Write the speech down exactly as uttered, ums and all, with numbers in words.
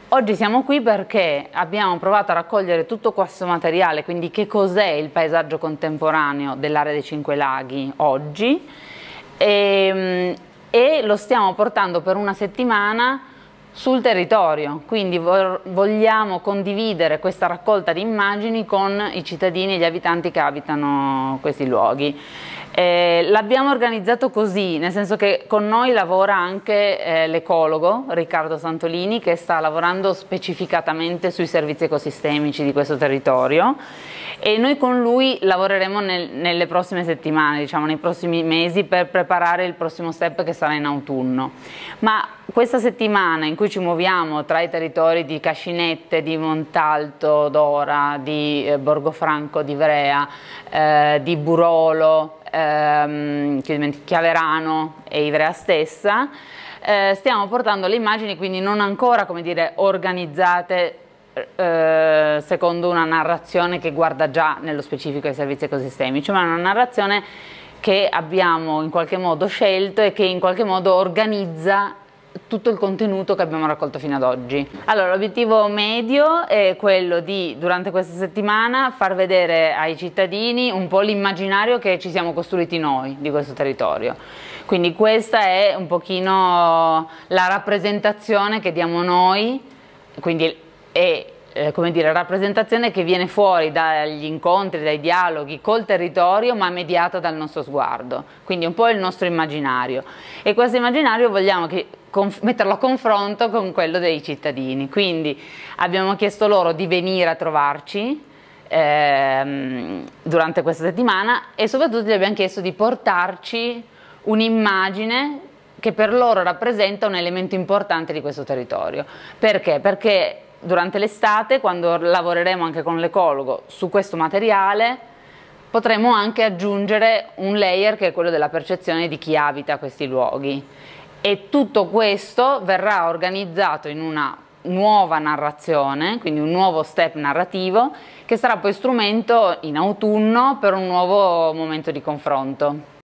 Oggi siamo qui perché abbiamo provato a raccogliere tutto questo materiale, quindi che cos'è il paesaggio contemporaneo dell'area dei Cinque Laghi oggi, e, e lo stiamo portando per una settimana sul territorio, quindi vogliamo condividere questa raccolta di immagini con i cittadini e gli abitanti che abitano questi luoghi. Eh, l'abbiamo organizzato così, nel senso che con noi lavora anche eh, l'ecologo Riccardo Santolini, che sta lavorando specificatamente sui servizi ecosistemici di questo territorio, e noi con lui lavoreremo nel, nelle prossime settimane, diciamo nei prossimi mesi, per preparare il prossimo step che sarà in autunno. Ma questa settimana in cui ci muoviamo tra i territori di Cascinette, di Montalto d'Ora, di eh, Borgofranco di Ivrea, eh, di Burolo, ehm, Chiaverano e Ivrea stessa, eh, stiamo portando le immagini, quindi non ancora, come dire, organizzate eh, secondo una narrazione che guarda già nello specifico ai servizi ecosistemici, ma una narrazione che abbiamo in qualche modo scelto e che in qualche modo organizza tutto il contenuto che abbiamo raccolto fino ad oggi. Allora, l'obiettivo medio è quello di, durante questa settimana, far vedere ai cittadini un po' l'immaginario che ci siamo costruiti noi di questo territorio. Quindi questa è un pochino la rappresentazione che diamo noi, quindi è eh, come dire, rappresentazione che viene fuori dagli incontri, dai dialoghi col territorio, ma mediata dal nostro sguardo, quindi un po' il nostro immaginario, e questo immaginario vogliamo che metterlo a confronto con quello dei cittadini. Quindi abbiamo chiesto loro di venire a trovarci ehm, durante questa settimana, e soprattutto gli abbiamo chiesto di portarci un'immagine che per loro rappresenta un elemento importante di questo territorio. Perché? Perché durante l'estate, quando lavoreremo anche con l'ecologo su questo materiale, potremo anche aggiungere un layer che è quello della percezione di chi abita questi luoghi, e tutto questo verrà organizzato in una nuova narrazione, quindi un nuovo step narrativo che sarà poi strumento in autunno per un nuovo momento di confronto.